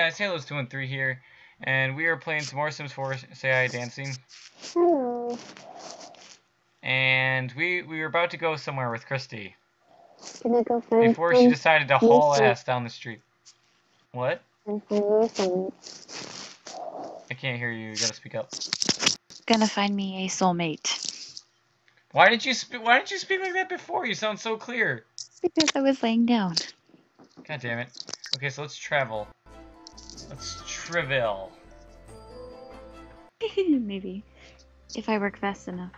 guys, Haloz213 here, and we are playing some more Sims 4 Say Hi Dancing. Hello. And we were about to go somewhere with Kristi. Gonna go find before she decided to haul ass down the street. What? I can't hear you. You gotta speak up. Gonna find me a soulmate. Why didn't you speak like that before? You sound so clear. Because I was laying down. God damn it. Okay, so let's travel. Let's travel. Maybe. If I work fast enough.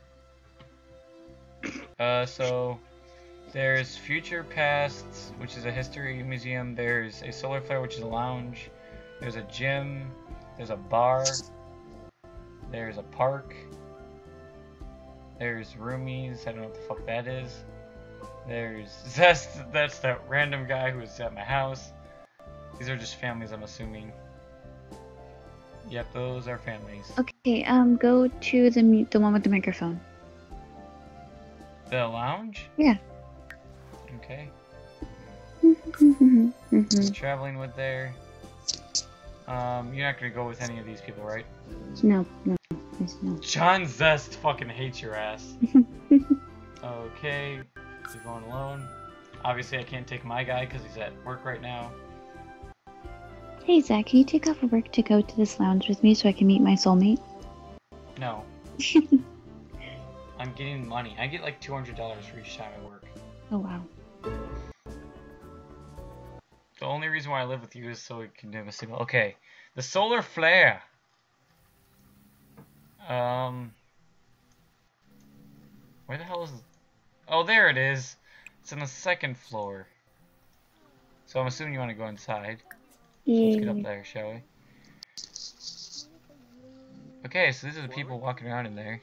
So there's Future Past, which is a history museum. There's a solar flare, which is a lounge. There's a gym. There's a bar. There's a park. There's roomies. I don't know what the fuck that is. There's Zest. That's that random guy who was at my house. These are just families, I'm assuming. Yep, those are families. Okay, go to the one with the microphone. The lounge? Yeah. Okay. Mm-hmm. Traveling with there. You're not gonna go with any of these people, right? No. John Zest fucking hates your ass. Okay, you're going alone. Obviously, I can't take my guy because he's at work right now. Hey Zach, can you take off of work to go to this lounge with me so I can meet my soulmate? No. I'm getting money. I get like $200 for each time I work. Oh wow. The only reason why I live with you is so we can do a signal. Okay, the solar flare. Where the hell is? Oh, there it is. It's on the second floor. So I'm assuming you want to go inside. So let's get up there, shall we? Okay, so these are the people walking around in there.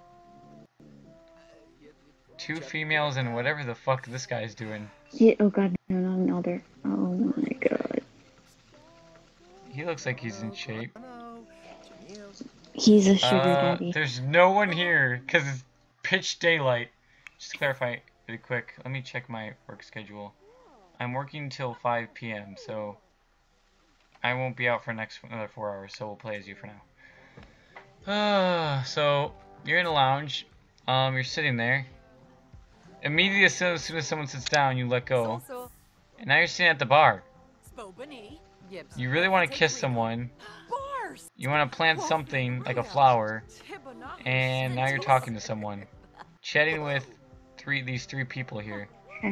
2 females and whatever the fuck this guy's doing. Yeah, oh god, no, not an elder. Oh my god. He looks like he's in shape. He's a sugar daddy. There's no one here because it's pitch daylight. Just to clarify really quick, let me check my work schedule. I'm working till 5 p.m. so I won't be out for another 4 hours, so we'll play as you for now. So you're in a lounge. You're sitting there. Immediately as soon as someone sits down, you let go. And now you're sitting at the bar. You really want to kiss someone. You want to plant something like a flower. And now you're talking to someone. Chatting with these three people here.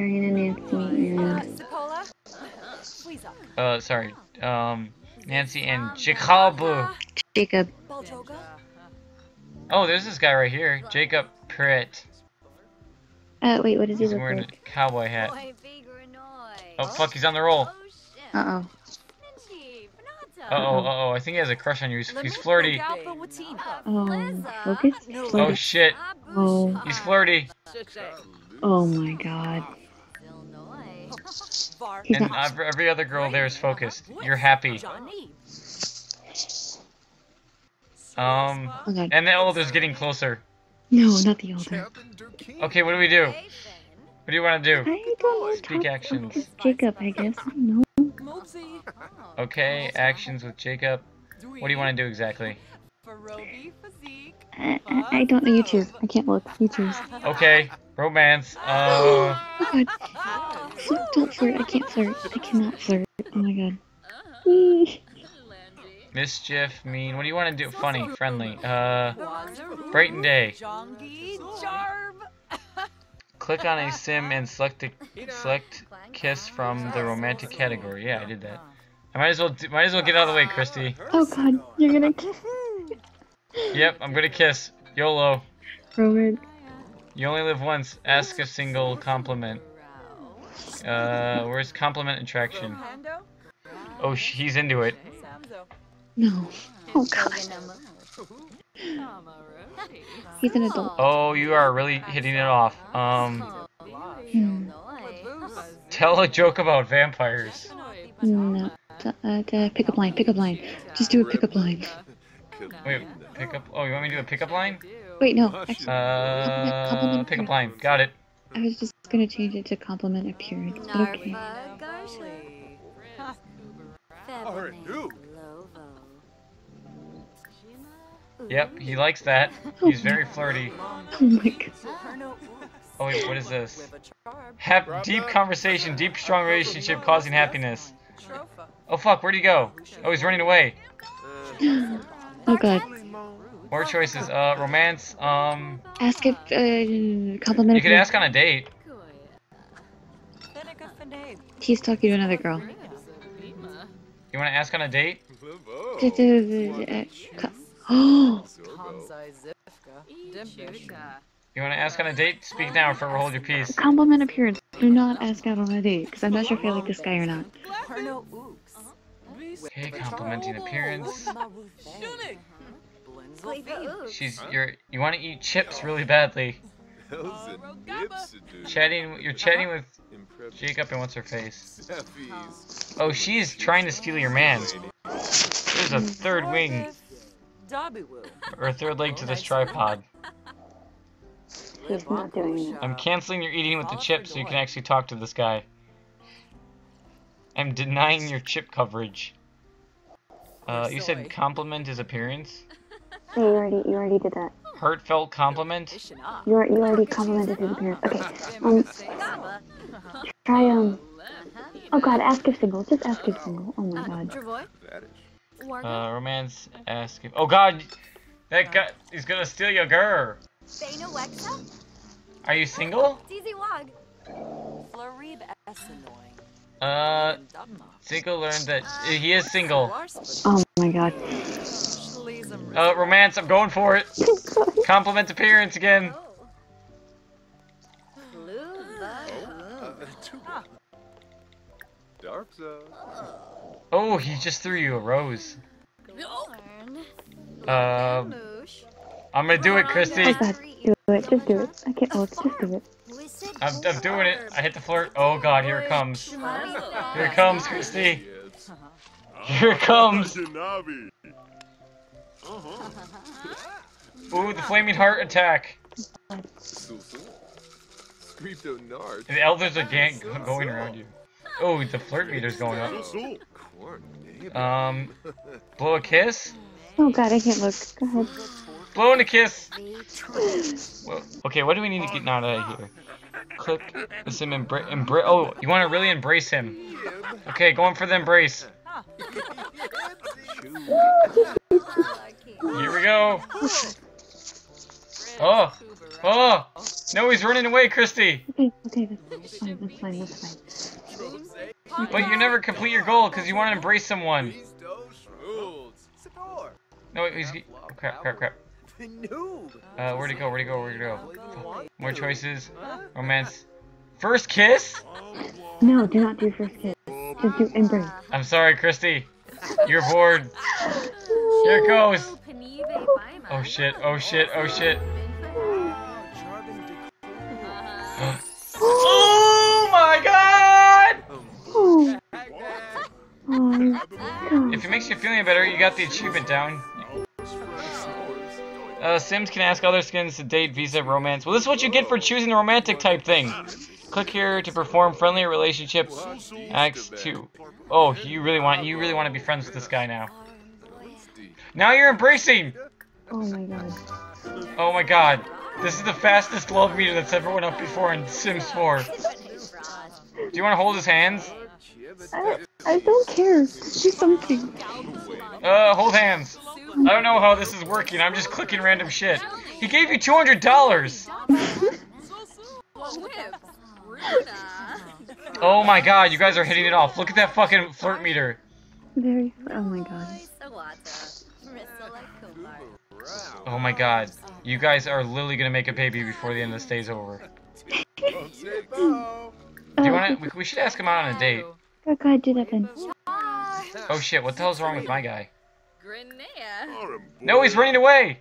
Sorry. Nancy and Jacob. Jacob. Oh, there's this guy right here. Jacob Pritt. Wait, what does he He's look wearing like? a cowboy hat. Oh fuck, he's on the roll. Uh-oh. Uh-oh, I think he has a crush on you. He's flirty. Focus? Oh shit. Oh. He's flirty. Oh my god. And every other girl there is focused. You're happy. Oh god. And the elder's getting closer. No, not the elder. Okay, what do we do? What do you want to do? I don't know. Speak actions. With Jacob, I guess. I don't know. Okay, actions with Jacob. What do you want to do exactly? I don't know. You choose. I can't look. You choose. Okay, romance. Oh god. Don't flirt. I can't flirt. I cannot flirt. Oh my god. Mischief, mean. What do you want to do? Funny, friendly. Brighten day. Click on a sim and select kiss from the romantic category. Yeah, I did that. I might as well get out of the way, Kristi. Oh god, you're gonna kiss. Yep, I'm gonna kiss. YOLO. Roman. You only live once. Ask a single compliment. Where's compliment attraction? Oh, he's into it. No. Oh god. He's an adult. Oh, you are really hitting it off. Tell a joke about vampires. No. Pick up line. Pick up line. Just do a pickup line. Wait, pick up. Oh, you want me to do a pickup line? Wait, no. Compliment pickup line. Got it. I was just gonna change it to compliment appearance, but okay. Yep, he likes that. He's very flirty. Oh my god. Oh wait, what is this? Deep conversation, deep strong relationship causing happiness. Oh fuck, where'd he go? Oh, he's running away. Oh god. More choices. Romance. Ask if compliment. You could ask on a date. He's talking to another girl. You want to ask on a date? Oh. You want to ask on a date? Speak now or hold your peace. Compliment appearance. Do not ask out on a date, because I'm not sure if I like this guy or not. Okay, complimenting appearance. You want to eat chips really badly. You're chatting with Jacob and what's her face? Oh, she's trying to steal your man. There's a third wing. Or a third leg to this tripod. He's not doing it. I'm canceling your eating with the chips so you can actually talk to this guy. I'm denying your chip coverage. You said compliment his appearance? Yeah, you already did that. Heartfelt compliment? You already complimented his appearance. Okay. Try oh god, ask if single. Just ask if single. Oh my god. Romance, ask if. Oh god, that guy, he's gonna steal your girl. Are you single? Single learned that he is single. Oh my god. Romance, I'm going for it. Compliment appearance again. Oh, he just threw you a rose. I'm gonna do it, Kristi. Oh god, do it. Just do it. I can't look. Just do it. I'm doing it. I hit the flirt. Oh god, here it comes. Here it comes, Kristi. Here it comes. Ooh, the flaming heart attack. The elders are going around you. Oh, the flirt meter's going up. Blow a kiss? Oh god, I can't look. Go ahead. Blowing a kiss. Well, okay, what do we need to get out of here? Click this him oh, you want to really embrace him. Okay, going for the embrace. Here we go. Oh, oh, no, he's running away, Kristi. Okay, that's fine, that's fine. But you never complete your goal because you want to embrace someone. No, he's, crap. Where'd he go? More choices. Romance. First kiss? No, do not do first kiss. Just do embrace. I'm sorry, Kristi. You're bored. Here it goes. Oh shit. Oh my god! If it makes you feeling better, you got the achievement down. Sims can ask other skins to date, visa, romance. Well, this is what you get for choosing the romantic type thing. Click here to perform friendly relationship. Acts 2. Oh, you really want to be friends with this guy now. Now you're embracing. Oh my god. Oh my god. This is the fastest love meter that's ever went up before in Sims 4. Do you want to hold his hands? I don't care. Do something. Hold hands. I don't know how this is working. I'm just clicking random shit. He gave you $200. Oh my god, you guys are hitting it off. Look at that fucking flirt meter. Oh my god. Oh my god. You guys are literally gonna make a baby before the end of this day's over. Do you wanna? We should ask him out on a date. Go ahead, do that then. Oh shit, what the hell's wrong with my guy? No, he's running away!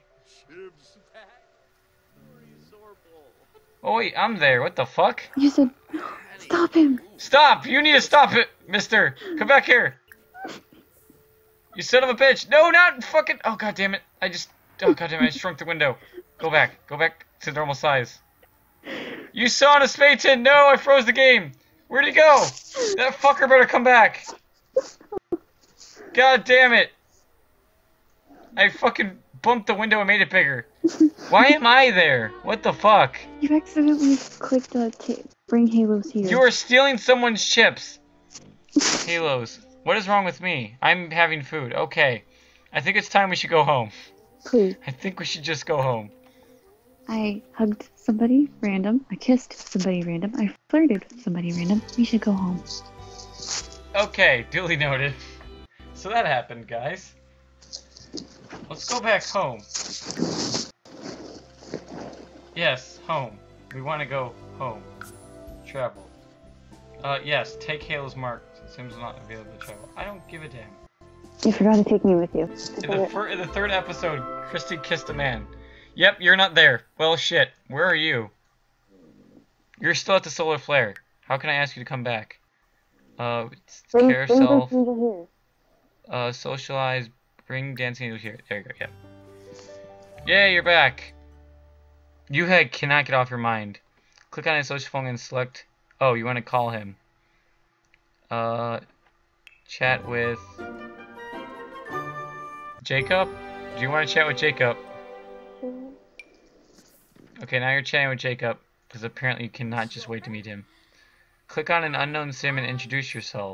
Oh wait, I'm there. What the fuck? You said, stop him. Stop! You need to stop it, mister! Come back here! You son of a bitch! No, not fucking... Oh god damn it. I just shrunk the window. Go back to normal size. You son of Spartan! No, I froze the game! Where'd he go? That fucker better come back! God damn it! I fucking bumped the window and made it bigger. Why am I there? What the fuck? You accidentally clicked bring Haloz here. You are stealing someone's chips. Haloz, what is wrong with me? I'm having food. Okay. I think it's time we should go home. Please. I think we should just go home. I hugged somebody random. I kissed somebody random. I flirted with somebody random. We should go home. Okay, duly noted. So that happened, guys. Let's go back home. Yes, home. We want to go home. Travel. Yes, take Halo's mark. Sims not available to travel. I don't give a damn. You forgot to take me with you. In the third episode, Kristi kissed a man. Yep, you're not there. Well, shit. Where are you? You're still at the solar flare. How can I ask you to come back? Care self. Socialize. Bring DancingAngel here. There you go. Yep. Yeah, you're back. You cannot get off your mind. Click on his social phone and select. Oh, you want to call him. Chat with Jacob? Do you want to chat with Jacob? Okay, now you're chatting with Jacob, because apparently you cannot just wait to meet him. Click on an unknown sim and introduce yourself.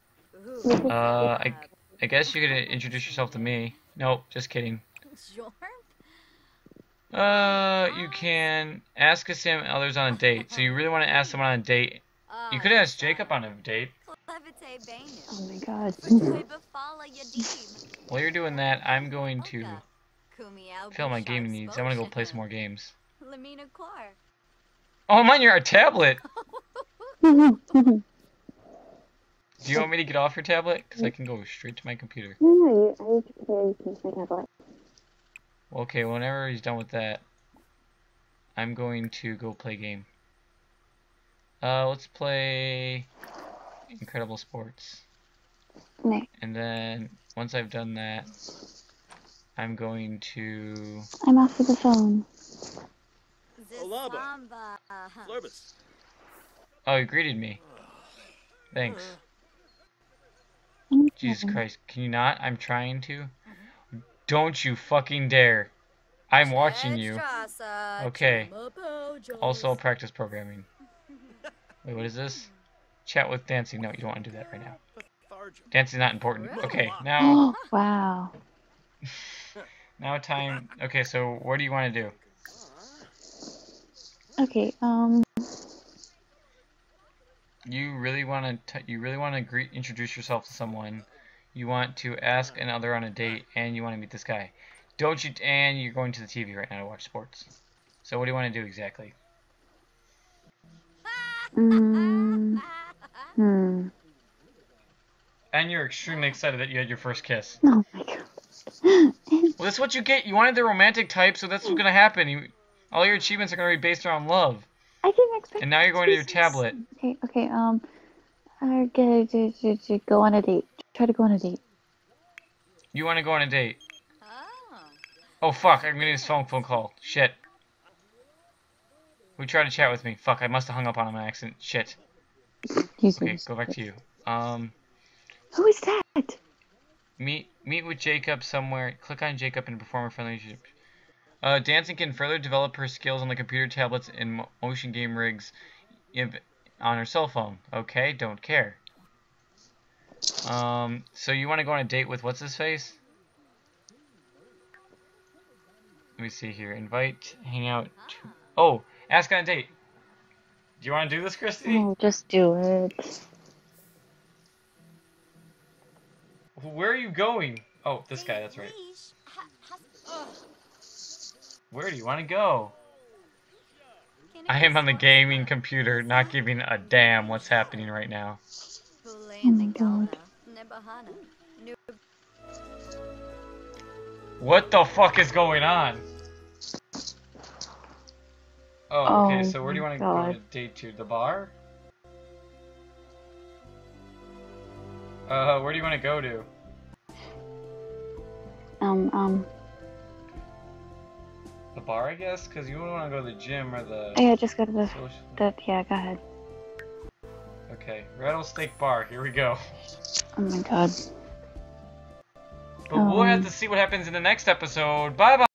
I guess you could introduce yourself to me. Nope, just kidding. You can ask a sim others on a date. So you really want to ask someone on a date. You could ask Jacob on a date. Oh my god. While you're doing that, I'm going to fill my gaming needs. I want to go play some more games. Oh, I'm on your tablet! Do you want me to get off your tablet? Because I can go straight to my computer. No, I need to use my tablet. Okay, whenever he's done with that, I'm going to go play a game. Let's play Incredible Sports. No. And then, once I've done that, I'm going to... I'm off of the phone. Oh, you greeted me. Thanks. Jesus Christ, can you not? I'm trying to. Don't you fucking dare. I'm watching you. Okay. Also practice programming. Wait, what is this? Chat with dancing. No, you don't want to do that right now. Dancing's not important. Okay, now... Wow. Now time... Okay, so what do you want to do? Okay, You really want to introduce yourself to someone. You want to ask another on a date, and you want to meet this guy. Don't you? And you're going to the TV right now to watch sports. So what do you want to do exactly? Hmm. And you're extremely excited that you had your first kiss. Oh my god. Well, that's what you get. You wanted the romantic type, so that's what's gonna happen. All your achievements are gonna be based around love. I didn't expect. And now you're going to your tablet. Okay. I gotta go on a date. Try to go on a date. You want to go on a date? Oh fuck! I'm getting this phone call. Shit. Who tried to chat with me? Fuck! I must have hung up on him by accident. Shit. Okay, go back to you. Who is that? Meet with Jacob somewhere. Click on Jacob and perform a friendly relationship. Dancing can further develop her skills on the computer, tablets, and motion game rigs on her cell phone. Okay, don't care. So you want to go on a date with what's his face? Let me see here. Invite, hang out. Oh, ask on a date. Do you want to do this, Kristi? Oh, just do it. Where are you going? Oh, this guy, that's right. Where do you want to go? I am on the gaming computer, not giving a damn what's happening right now. Oh my god. What the fuck is going on? Oh, okay, so where do you want to go on a date to? The bar? Where do you want to go to? The bar, I guess? Because you wouldn't want to go to the gym or the... Yeah, just go to yeah, go ahead. Okay, Rattlesnake Bar, here we go. Oh my god. But we'll have to see what happens in the next episode. Bye-bye!